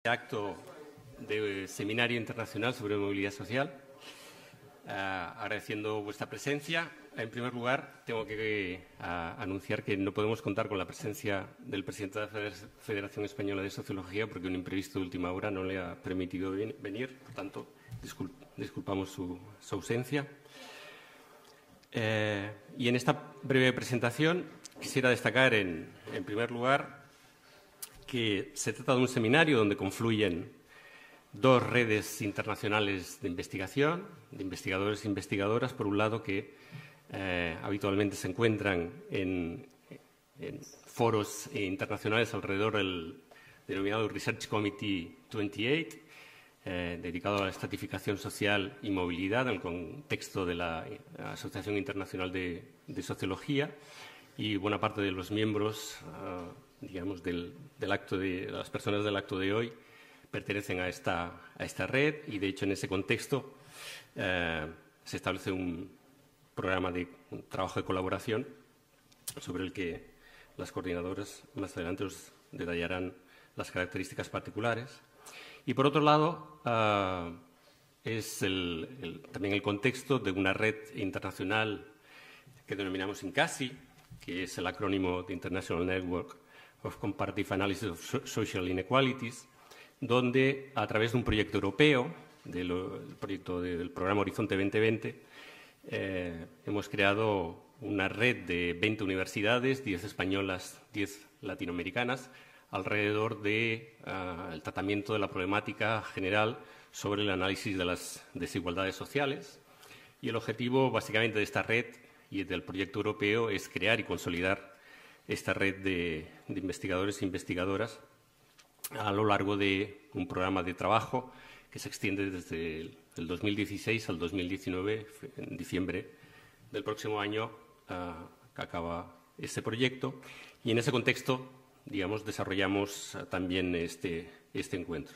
Acto de Seminario Internacional sobre Movilidad Social, agradeciendo vuestra presencia. En primer lugar, tengo que anunciar que no podemos contar con la presencia del presidente de la Federación Española de Sociología porque un imprevisto de última hora no le ha permitido venir, por tanto, disculpamos su ausencia. Y en esta breve presentación quisiera destacar, en primer lugar, que se trata de un seminario donde confluyen dos redes internacionales de investigación, de investigadores e investigadoras, por un lado, que habitualmente se encuentran en foros internacionales alrededor del denominado Research Committee 28, dedicado a la estratificación social y movilidad en el contexto de la Asociación Internacional de Sociología, y buena parte de los miembros digamos, del acto de las personas del acto de hoy pertenecen a esta red, y de hecho en ese contexto se establece un programa de trabajo de colaboración sobre el que las coordinadoras más adelante os detallarán las características particulares. Y por otro lado es también el contexto de una red internacional que denominamos INCASI, que es el acrónimo de International Network of Comparative Analysis of Social Inequalities, donde a través de un proyecto europeo, del programa Horizonte 2020, hemos creado una red de 20 universidades, 10 españolas, 10 latinoamericanas, alrededor del tratamiento de la problemática general sobre el análisis de las desigualdades sociales. Y el objetivo, básicamente, de esta red y del proyecto europeo es crear y consolidar esta red de investigadores e investigadoras a lo largo de un programa de trabajo que se extiende desde el 2016 al 2019, en diciembre del próximo año, que acaba este proyecto. Y en ese contexto, digamos, desarrollamos también este encuentro.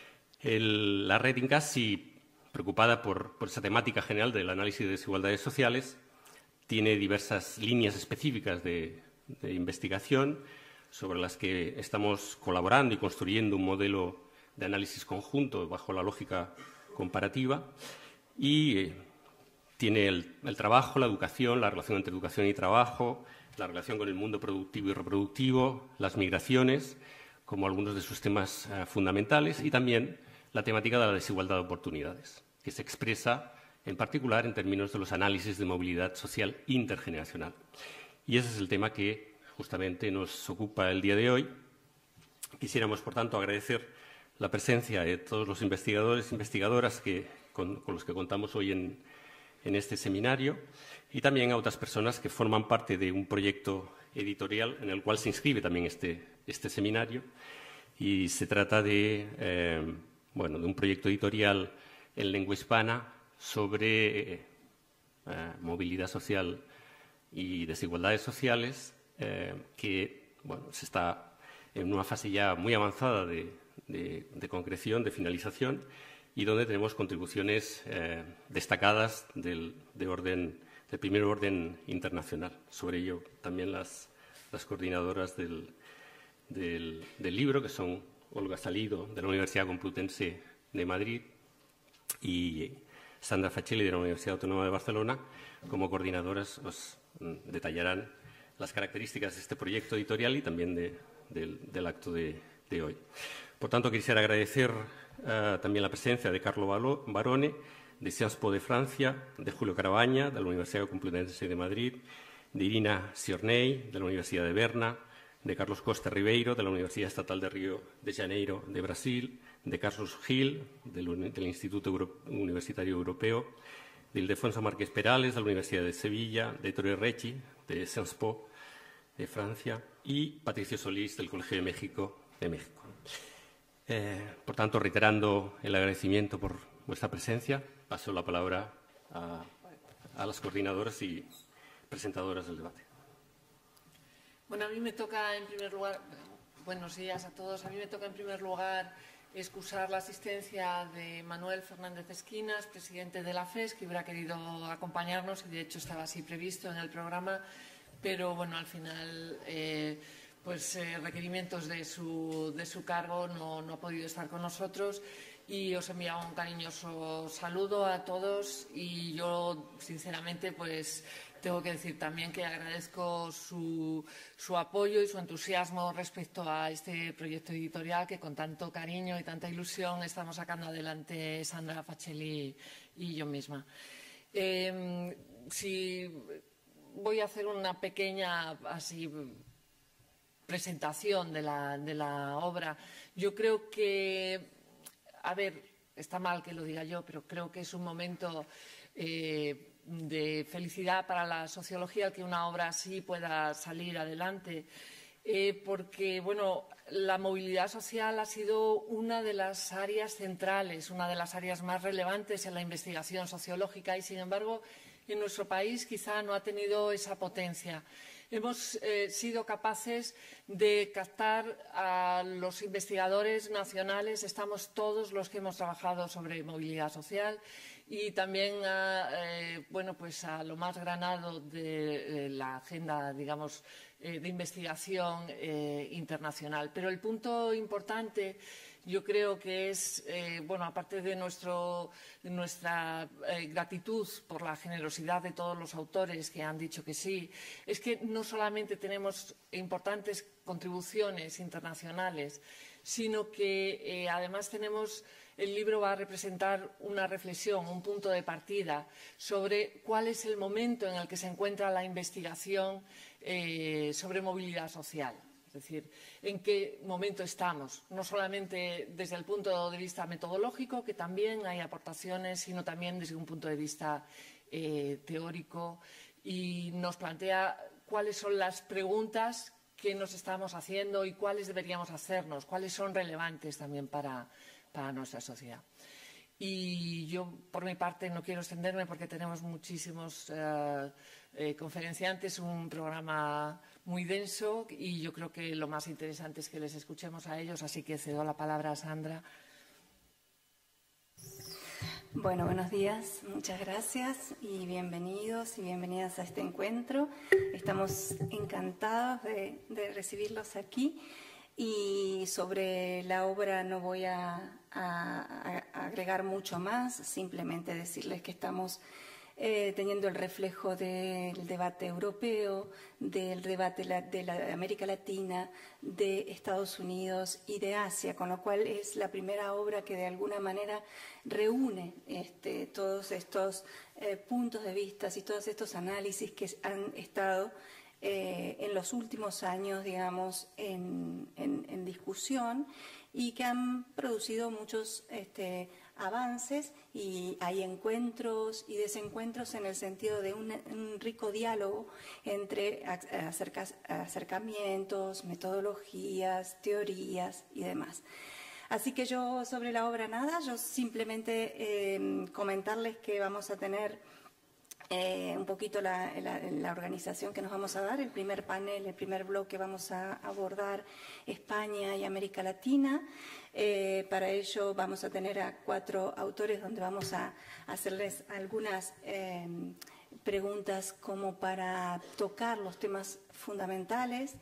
La red INCASI, preocupada por esa temática general del análisis de desigualdades sociales, tiene diversas líneas específicas de investigación sobre las que estamos colaborando y construyendo un modelo de análisis conjunto bajo la lógica comparativa, y tiene el trabajo, la educación, la relación entre educación y trabajo, la relación con el mundo productivo y reproductivo, las migraciones como algunos de sus temas fundamentales, y también la temática de la desigualdad de oportunidades, que se expresa en particular en términos de los análisis de movilidad social intergeneracional. Y ese es el tema que justamente nos ocupa el día de hoy. Quisiéramos, por tanto, agradecer la presencia de todos los investigadores e investigadoras con los que contamos hoy en este seminario, y también a otras personas que forman parte de un proyecto editorial en el cual se inscribe también este seminario. Y se trata de un proyecto editorial en lengua hispana sobre movilidad social y desigualdades sociales, que se está en una fase ya muy avanzada de concreción, de finalización, y donde tenemos contribuciones destacadas del primer orden internacional. Sobre ello también las coordinadoras del libro, que son Olga Salido, de la Universidad Complutense de Madrid, y Sandra Facelli, de la Universidad Autónoma de Barcelona, como coordinadoras, os detallarán las características de este proyecto editorial y también del acto de hoy. Por tanto, quisiera agradecer también la presencia de Carlo Barone, de Sciences Po de Francia, de Julio Carabaña, de la Universidad Complutense de Madrid, de Irina Siornei, de la Universidad de Berna, de Carlos Costa Ribeiro, de la Universidad Estatal de Río de Janeiro, de Brasil, de Carlos Gil, del Instituto Universitario Europeo, de Ildefonso Márquez Perales, de la Universidad de Sevilla, de Ettore Recci, de Sciences Po de Francia, y Patricio Solís, del Colegio de México, Por tanto, reiterando el agradecimiento por vuestra presencia, paso la palabra a las coordinadoras y presentadoras del debate. Bueno, a mí me toca en primer lugar, buenos días a todos, a mí me toca en primer lugar excusar la asistencia de Manuel Fernández Esquinas, presidente de la FES, que hubiera querido acompañarnos y de hecho estaba así previsto en el programa, pero bueno, al final requerimientos de su cargo no ha podido estar con nosotros, y os enviaba un cariñoso saludo a todos. Y yo, sinceramente, pues tengo que decir también que agradezco su apoyo y su entusiasmo respecto a este proyecto editorial que con tanto cariño y tanta ilusión estamos sacando adelante Sandra Facelli y yo misma. Voy a hacer una pequeña presentación de la obra. Yo creo que, a ver, está mal que lo diga yo, pero creo que es un momento de felicidad para la sociología el que una obra así pueda salir adelante, porque, bueno, la movilidad social ha sido una de las áreas centrales, una de las áreas más relevantes en la investigación sociológica, y, sin embargo, en nuestro país quizá no ha tenido esa potencia. Hemos sido capaces de captar a los investigadores nacionales, estamos todos los que hemos trabajado sobre movilidad social, y también pues a lo más granado de la agenda, digamos, de investigación internacional. Pero el punto importante, yo creo que es, aparte de nuestra gratitud por la generosidad de todos los autores que han dicho que sí, es que no solamente tenemos importantes contribuciones internacionales, sino que además el libro va a representar una reflexión, un punto de partida sobre cuál es el momento en el que se encuentra la investigación sobre movilidad social. Es decir, en qué momento estamos, no solamente desde el punto de vista metodológico, que también hay aportaciones, sino también desde un punto de vista teórico, y nos plantea cuáles son las preguntas que nos estamos haciendo y cuáles deberíamos hacernos, cuáles son relevantes también para nuestra sociedad. Y yo, por mi parte, no quiero extenderme porque tenemos muchísimos conferenciantes, un programa muy denso, y yo creo que lo más interesante es que les escuchemos a ellos, así que cedo la palabra a Sandra. Bueno, buenos días, muchas gracias y bienvenidos y bienvenidas a este encuentro. Estamos encantados de recibirlos aquí, y sobre la obra no voy a agregar mucho más, simplemente decirles que estamos teniendo el reflejo del debate europeo, del debate de la América Latina, de Estados Unidos y de Asia, con lo cual es la primera obra que de alguna manera reúne todos estos puntos de vista y todos estos análisis que han estado en los últimos años, digamos, en discusión, y que han producido muchos avances, y hay encuentros y desencuentros en el sentido de un rico diálogo entre acercamientos, metodologías, teorías y demás. Así que yo sobre la obra nada, yo simplemente comentarles que vamos a tener un poquito la organización que nos vamos a dar. El primer panel, el primer bloque, vamos a abordar España y América Latina. Para ello vamos a tener a 4 autores donde vamos a hacerles algunas preguntas como para tocar los temas fundamentales.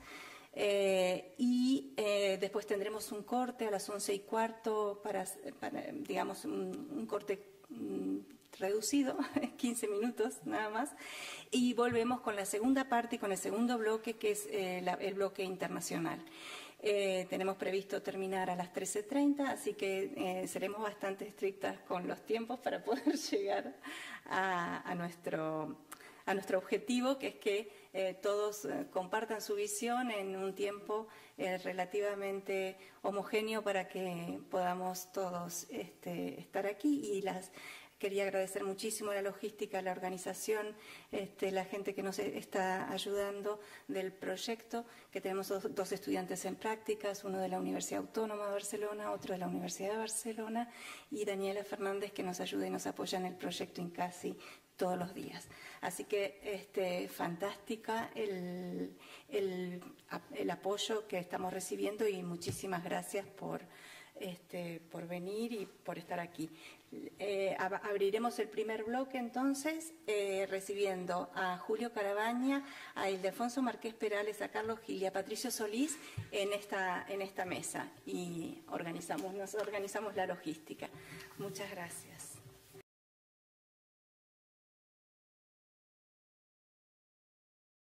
Después tendremos un corte a las 11:15 para digamos, un corte reducido, 15 minutos nada más, y volvemos con la segunda parte y con el segundo bloque, que es el bloque internacional. Tenemos previsto terminar a las 13:30, así que seremos bastante estrictas con los tiempos para poder llegar a nuestro objetivo, que es que todos compartan su visión en un tiempo relativamente homogéneo para que podamos todos estar aquí. Quería agradecer muchísimo la logística, la organización, la gente que nos está ayudando del proyecto, que tenemos dos estudiantes en prácticas, uno de la Universidad Autónoma de Barcelona, otro de la Universidad de Barcelona, y Daniela Fernández, que nos ayuda y nos apoya en el proyecto INCASI todos los días. Así que fantástica el apoyo que estamos recibiendo, y muchísimas gracias por por venir y por estar aquí. Abriremos el primer bloque entonces recibiendo a Julio Carabaña, a Ildefonso Marqués Perales, a Carlos Gil y a Patricio Solís en esta mesa y nos organizamos la logística. Muchas gracias.